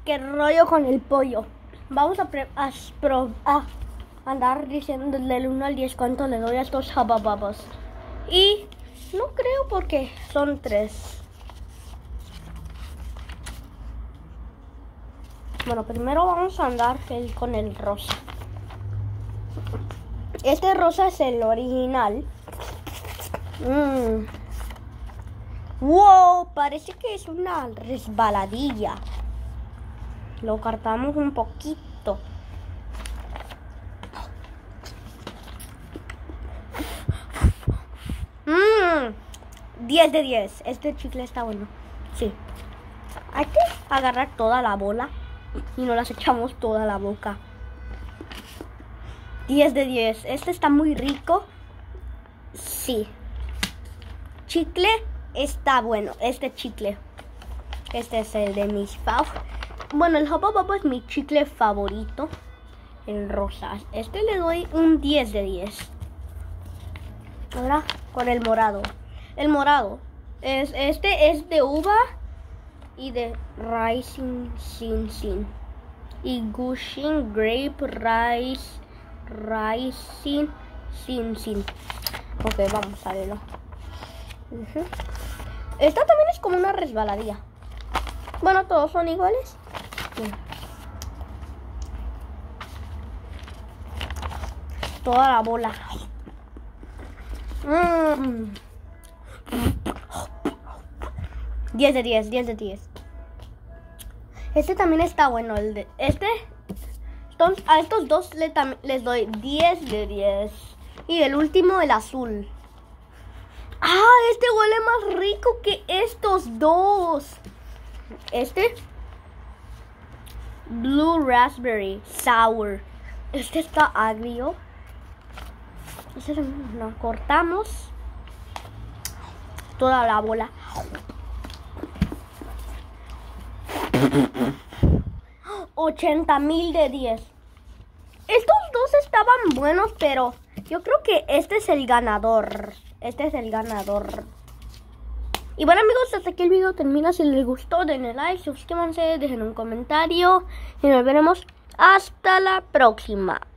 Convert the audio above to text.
qué rollo con el pollo. Vamos a andar diciendo del 1 al 10 cuánto le doy a estos jabababas. Y no creo porque son 3. Bueno, primero vamos a andar con el rosa. Este rosa es el original. Wow, parece que es una resbaladilla. Lo cortamos un poquito. Mmm, 10 de 10. Este chicle está bueno. Sí. Hay que agarrar toda la bola y nos las echamos toda a la boca. 10 de 10. Este está muy rico. Sí. Chicle está bueno. Este chicle. Este es el de mis favoritos. Bueno, el Hubba Bubba es mi chicle favorito. El rosa. Este le doy un 10 de 10. Ahora con el morado. El morado. Este es de uva y de Rising Sin. Y Gushing Grape Rising Sin. Ok, vamos a verlo. Esta también es como una resbaladilla. Bueno, todos son iguales. Toda la bola. 10 de 10, 10 de 10. Este también está bueno. A estos dos les doy 10 de 10. Y el último, el azul. Este huele más rico que estos dos. Este Blue Raspberry Sour. Este está agrio. Lo cortamos toda la bola. $80,000 de 10. Estos dos estaban buenos, pero yo creo que este es el ganador. Este es el ganador. Y bueno, amigos, hasta aquí el video termina. Si les gustó, denle like, suscríbanse, dejen un comentario y nos veremos hasta la próxima.